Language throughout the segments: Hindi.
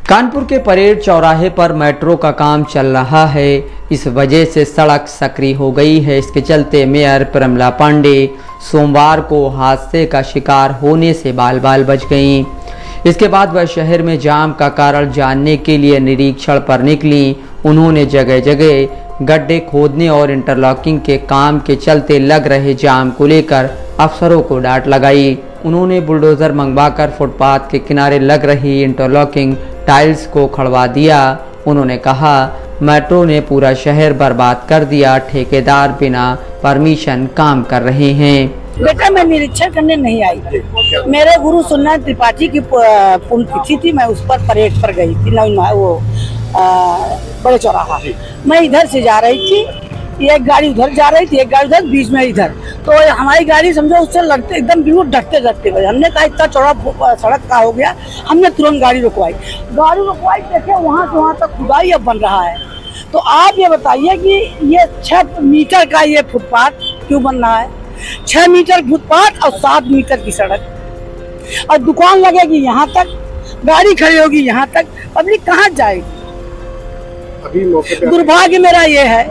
कानपुर के परेड चौराहे पर मेट्रो का काम चल रहा है। इस वजह से सड़क सक्रिय हो गई है। इसके चलते मेयर प्रमिला पांडे सोमवार को हादसे का शिकार होने से बाल बाल बच गईं। इसके बाद वह शहर में जाम का कारण जानने के लिए निरीक्षण पर निकली। उन्होंने जगह जगह गड्ढे खोदने और इंटरलॉकिंग के काम के चलते लग रहे जाम को लेकर अफसरों को डांट लगाई। उन्होंने बुलडोजर मंगवाकर फुटपाथ के किनारे लग रही इंटरलॉकिंग टाइल्स को खड़वा दिया। उन्होंने कहा, मेट्रो ने पूरा शहर बर्बाद कर दिया, ठेकेदार बिना परमिशन काम कर रहे हैं। बेटा, मैं निरीक्षण करने नहीं आई थी। मेरे गुरु सुन्नत त्रिपाठी की पुण्यतिथि थी। मैं उस पर परेड पर गई थी, वो बड़े चौराहा। मैं इधर से जा रही थी, एक गाड़ी उधर जा रही थी, एक गाड़ी उधर, बीच में इधर। तो हमारी गाड़ी समझो उससे लड़ते एकदम बिल्कुल डरते बजे। हमने कहा इतना चौड़ा सड़क का हो गया। हमने तुरंत गाड़ी रुकवाई। देखे वहाँ से वहाँ तक खुदाई अब बन रहा है। तो आप ये बताइए कि ये 6 मीटर का ये फुटपाथ क्यों बन रहा है? 6 मीटर फुटपाथ और 7 मीटर की सड़क, और दुकान लगेगी यहाँ तक, गाड़ी खड़ी होगी यहाँ तक, पब्लिक कहाँ जाएगी? अभी मौके दुर्भाग्य मेरा ये है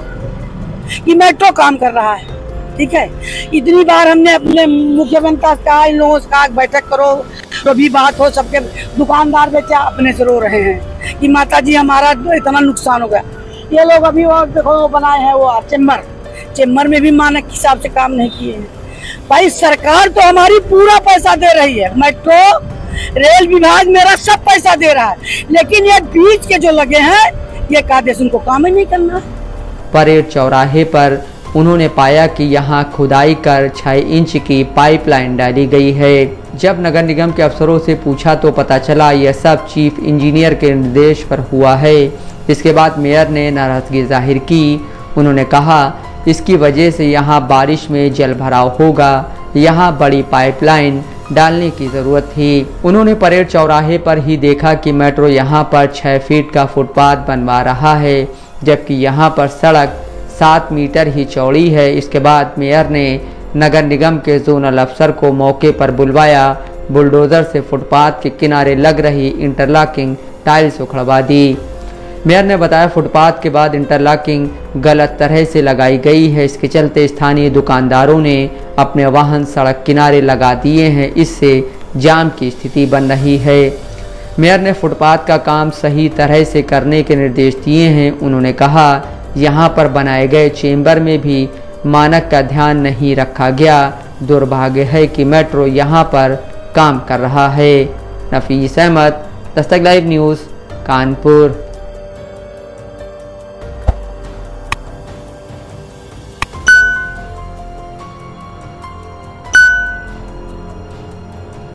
कि मेट्रो काम कर रहा है, ठीक है। इतनी बार हमने अपने मुख्यमंत्री से कहा, इन लोगों से कहा बैठक करो, तो भी बात हो। सबके दुकानदार बेचा अपने से रो रहे हैं कि माता जी हमारा इतना नुकसान हो गया। ये लोग अभी वो देखो वो बनाए हैं वो चेम्बर में भी मानक के हिसाब से काम नहीं किए हैं। भाई सरकार तो हमारी पूरा पैसा दे रही है, मेट्रो रेल विभाग मेरा सब पैसा दे रहा है, लेकिन ये बीच के जो लगे हैं ये कादेश उनको काम ही नहीं करना है। परेड चौराहे पर उन्होंने पाया कि यहां खुदाई कर 6 इंच की पाइपलाइन डाली गई है। जब नगर निगम के अफसरों से पूछा तो पता चला यह सब चीफ इंजीनियर के निर्देश पर हुआ है। इसके बाद मेयर ने नाराजगी जाहिर की। उन्होंने कहा, इसकी वजह से यहां बारिश में जल भराव होगा, यहां बड़ी पाइपलाइन डालने की ज़रूरत थी। उन्होंने परेड चौराहे पर ही देखा कि मेट्रो यहां पर 6 फीट का फुटपाथ बनवा रहा है, जबकि यहां पर सड़क 7 मीटर ही चौड़ी है। इसके बाद मेयर ने नगर निगम के जोनल अफसर को मौके पर बुलवाया। बुलडोजर से फुटपाथ के किनारे लग रही इंटरलॉकिंग टाइल्स उखड़वा दी। मेयर ने बताया, फुटपाथ के बाद इंटरलॉकिंग गलत तरह से लगाई गई है। इसके चलते स्थानीय दुकानदारों ने अपने वाहन सड़क किनारे लगा दिए हैं। इससे जाम की स्थिति बन रही है। मेयर ने फुटपाथ का काम सही तरह से करने के निर्देश दिए हैं। उन्होंने कहा, यहाँ पर बनाए गए चेंबर में भी मानक का ध्यान नहीं रखा गया। दुर्भाग्य है कि मेट्रो यहाँ पर काम कर रहा है। नफीस अहमद, दस्तक लाइव न्यूज़, कानपुर।